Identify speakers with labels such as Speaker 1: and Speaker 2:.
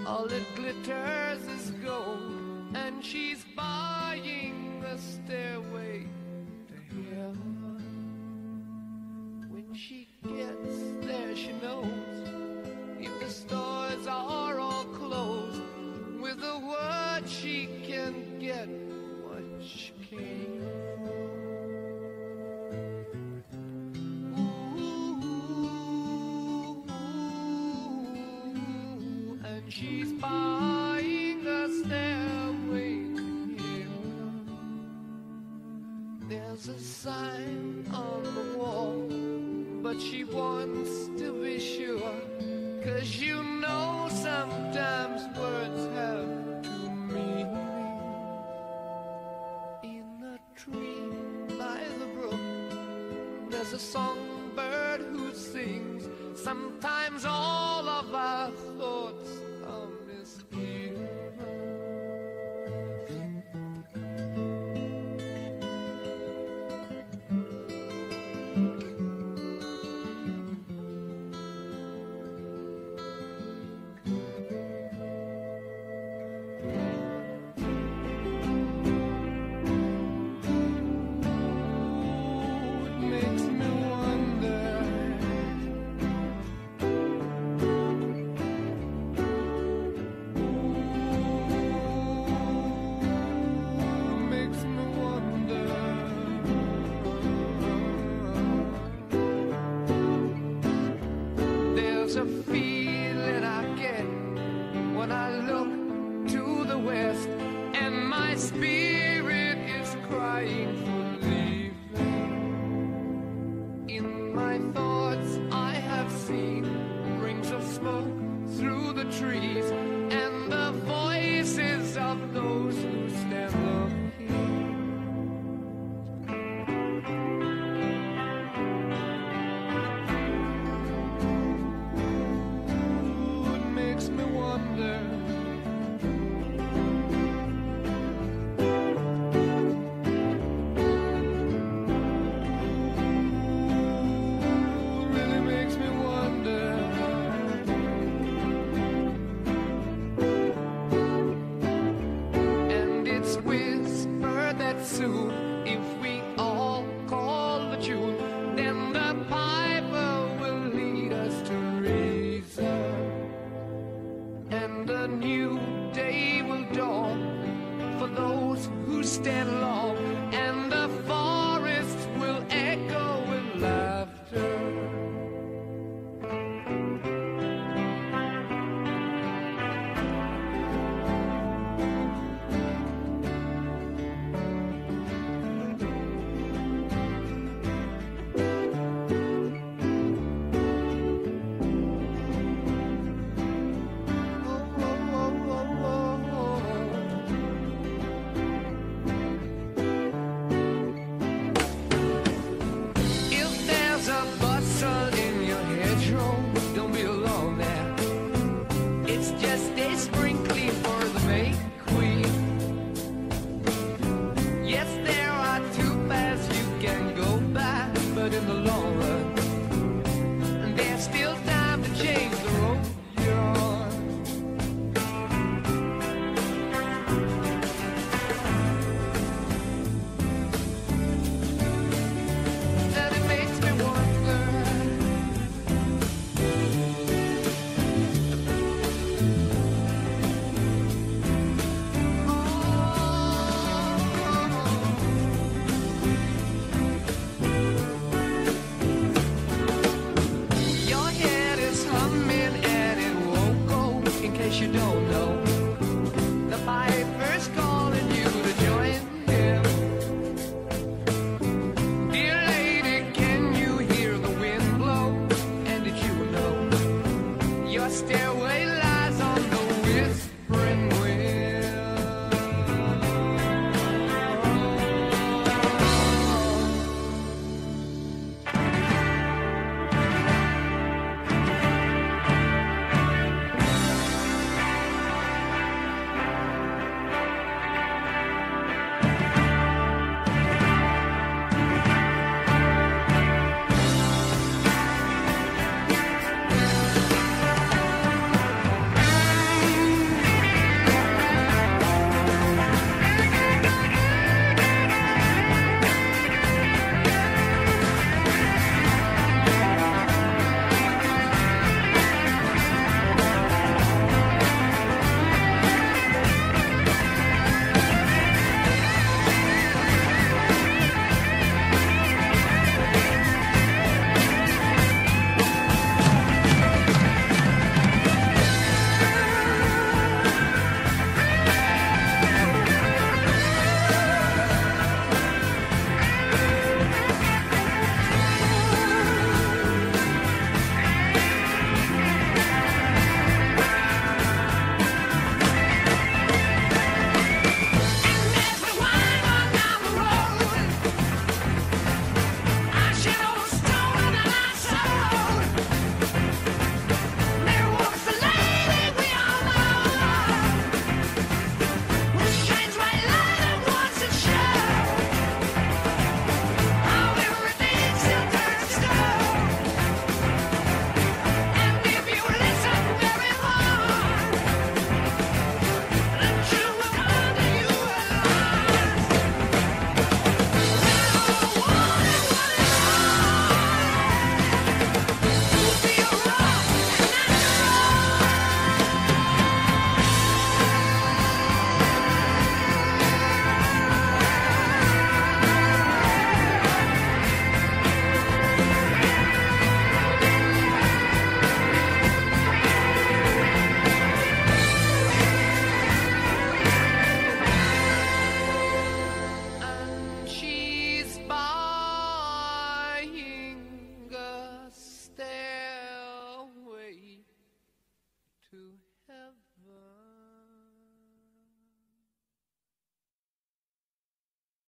Speaker 1: All it glitters is gold, and she's buying a stairway to heaven. When she gets there, she knows if the stores are all closed, with a word she can get what she came for. She's buying a stairway to heaven. There's a sign on the wall, but she wants to be sure, 'cause you know sometimes words have two meanings. In a tree by the brook, there's a songbird who sings. Sometimes all of our thoughts are misgiven. There's a feeling I get when I look to the west, and my spirit is crying for leaving. In my thoughts I have seen rings of smoke through the trees, and the voices of those who stand up here. Soon, if we all call the tune, then the piper will lead us to reason, and a new day will dawn for those who stand alone.